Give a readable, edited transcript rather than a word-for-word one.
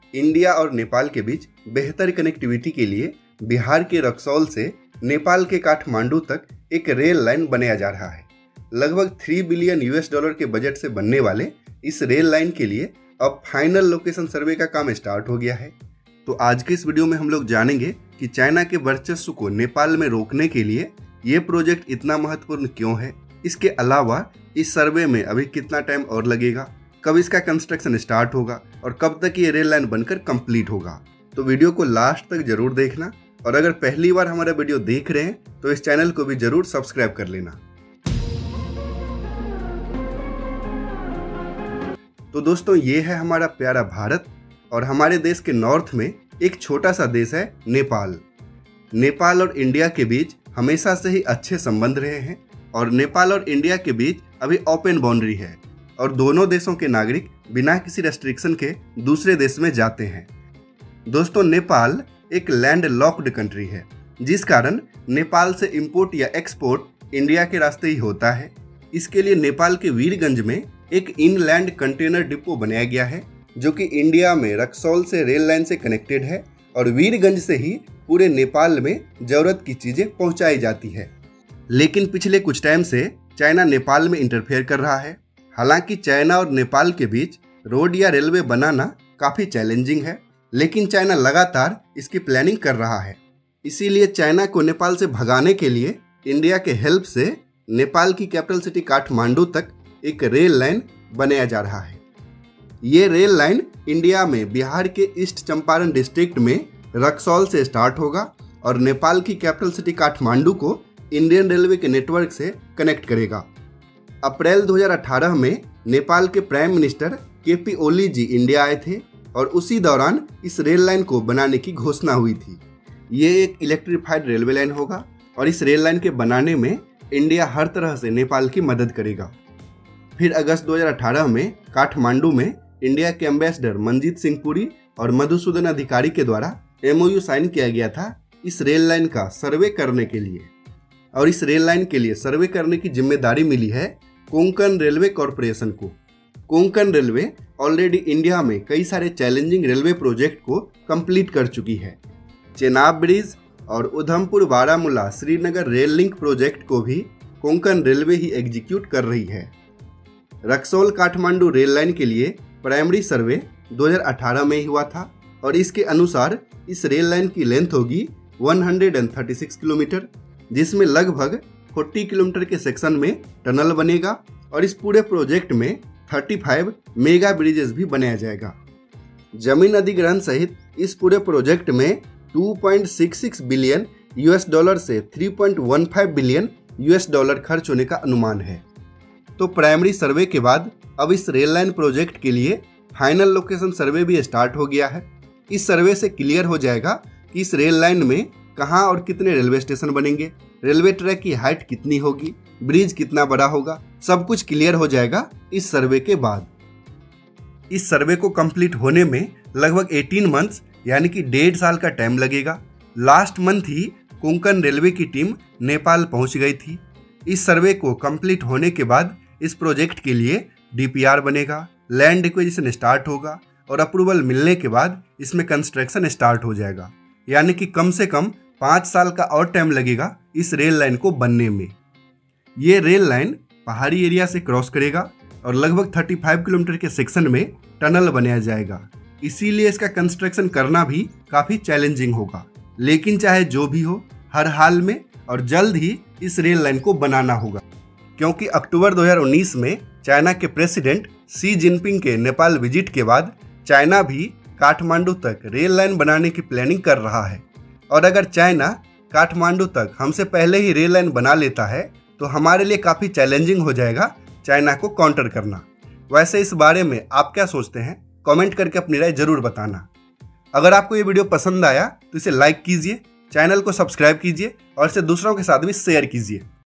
India और नेपाल के बीच बेहतर कनेक्टिविटी के लिए बिहार के रक्सौल से नेपाल के काठमांडू तक एक रेल लाइन बनाया जा रहा है। लगभग $3 बिलियन के बजट से बनने वाले इस रेल लाइन के लिए अब फाइनल लोकेशन सर्वे का काम स्टार्ट हो गया है। तो आज के इस वीडियो में हम लोग जानेंगे कि चाइना के वर्चस्व को नेपाल में रोकने के लिए ये प्रोजेक्ट इतना महत्वपूर्ण क्यों है। इसके अलावा इस सर्वे में अभी कितना टाइम और लगेगा, कब इसका कंस्ट्रक्शन स्टार्ट होगा और कब तक ये रेल लाइन बनकर कंप्लीट होगा। तो वीडियो को लास्ट तक जरूर देखना और अगर पहली बार हमारा वीडियो देख रहे हैं तो इस चैनल को भी जरूर सब्सक्राइब कर लेना। तो दोस्तों, ये है हमारा प्यारा भारत और हमारे देश के नॉर्थ में एक छोटा सा देश है नेपाल। नेपाल और इंडिया के बीच हमेशा से ही अच्छे संबंध रहे हैं और नेपाल और इंडिया के बीच अभी ओपन बाउंड्री है और दोनों देशों के नागरिक बिना किसी रेस्ट्रिक्शन के दूसरे देश में जाते हैं। दोस्तों, नेपाल एक लैंड लॉक्ड कंट्री है, जिस कारण नेपाल से इंपोर्ट या एक्सपोर्ट इंडिया के रास्ते ही होता है। इसके लिए नेपाल के वीरगंज में एक इनलैंड कंटेनर डिपो बनाया गया है, जो कि इंडिया में रक्सौल से रेल लाइन से कनेक्टेड है और वीरगंज से ही पूरे नेपाल में जरूरत की चीजें पहुंचाई जाती है। लेकिन पिछले कुछ टाइम से चाइना नेपाल में इंटरफेयर कर रहा है। हालांकि चाइना और नेपाल के बीच रोड या रेलवे बनाना काफी चैलेंजिंग है, लेकिन चाइना लगातार इसकी प्लानिंग कर रहा है। इसीलिए चाइना को नेपाल से भगाने के लिए इंडिया के हेल्प से नेपाल की कैपिटल सिटी काठमांडू तक एक रेल लाइन बनाया जा रहा है। ये रेल लाइन इंडिया में बिहार के ईस्ट चंपारण डिस्ट्रिक्ट में रक्सौल से स्टार्ट होगा और नेपाल की कैपिटल सिटी काठमांडू को इंडियन रेलवे के नेटवर्क से कनेक्ट करेगा। अप्रैल 2018 में नेपाल के prime minister KP Oli ji India आए थे और उसी दौरान इस रेल लाइन को बनाने की घोषणा हुई थी। ये एक इलेक्ट्रीफाइड रेलवे लाइन होगा और इस रेल लाइन के बनाने में इंडिया हर तरह से नेपाल की मदद करेगा। फिर अगस्त 2018 में काठमांडू में इंडिया के एम्बेसडर मनजीत सिंह पुरी और मधुसूदन अधिकारी के द्वारा MOU साइन किया गया था इस रेल लाइन का सर्वे करने के लिए। और इस रेल लाइन के लिए सर्वे करने की जिम्मेदारी मिली है कोंकण रेलवे कॉरपोरेशन को। कोंकण रेलवे ऑलरेडी इंडिया में कई सारे चैलेंजिंग रेलवे प्रोजेक्ट को कंप्लीट कर चुकी है। चेनाब ब्रिज और Udhampur Baramulla Srinagar rail link project को भी कोंकण रेलवे ही एग्जीक्यूट कर रही है। रक्सौल काठमांडू रेल लाइन के लिए प्राइमरी सर्वे 2018 में ही हुआ था और इसके अनुसार इस रेल लाइन की लेंथ होगी 136 किलोमीटर, जिसमें लगभग 40 किलोमीटर के सेक्शन में टनल बनेगा और इस पूरे प्रोजेक्ट में 35 मेगा ब्रिजेस भी बनाया जाएगा। जमीन अधिग्रहण सहित इस पूरे प्रोजेक्ट में $2.66 बिलियन से $3.15 बिलियन खर्च होने का अनुमान है। तो प्राइमरी सर्वे के बाद अब इस रेल लाइन प्रोजेक्ट के लिए फाइनल लोकेशन सर्वे भी स्टार्ट हो गया है। इस सर्वे से क्लियर हो जाएगा कि इस रेल लाइन में कहां और कितने रेलवे स्टेशन बनेंगे, रेलवे ट्रैक की हाइट कितनी होगी, ब्रिज कितना बड़ा होगा, सब कुछ क्लियर हो जाएगा इस सर्वे के बाद। इस सर्वे को कंप्लीट होने में लगभग 18 मंथ्स यानी कि 1.5 साल का टाइम लगेगा। लास्ट मंथ ही कोंकण रेलवे की टीम नेपाल पहुंच गई थी। इस सर्वे को कंप्लीट होने के बाद इस प्रोजेक्ट के लिए DPR बनेगा, लैंड एक्विजिशन स्टार्ट होगा और अप्रूवल मिलने के बाद इसमें कंस्ट्रक्शन स्टार्ट हो जाएगा। यानी कि कम से कम 5 साल का और टाइम लगेगा इस रेल लाइन को बनने में। ये रेल लाइन पहाड़ी एरिया से क्रॉस करेगा और लगभग 35 किलोमीटर के सेक्शन में टनल बनाया जाएगा। इसीलिए इसका कंस्ट्रक्शन करना भी काफी चैलेंजिंग होगा। लेकिन चाहे जो भी हो, हर हाल में और जल्द ही इस रेल लाइन को बनाना होगा, क्योंकि अक्टूबर 2019 में चाइना के प्रेसिडेंट शी जिनपिंग के नेपाल विजिट के बाद चाइना भी काठमांडू तक रेल लाइन बनाने की प्लानिंग कर रहा है। और अगर चाइना काठमांडू तक हमसे पहले ही रेल लाइन बना लेता है तो हमारे लिए काफ़ी चैलेंजिंग हो जाएगा चाइना को काउंटर करना। वैसे इस बारे में आप क्या सोचते हैं, कमेंट करके अपनी राय जरूर बताना। अगर आपको ये वीडियो पसंद आया तो इसे लाइक कीजिए, चैनल को सब्सक्राइब कीजिए और इसे दूसरों के साथ भी शेयर कीजिए।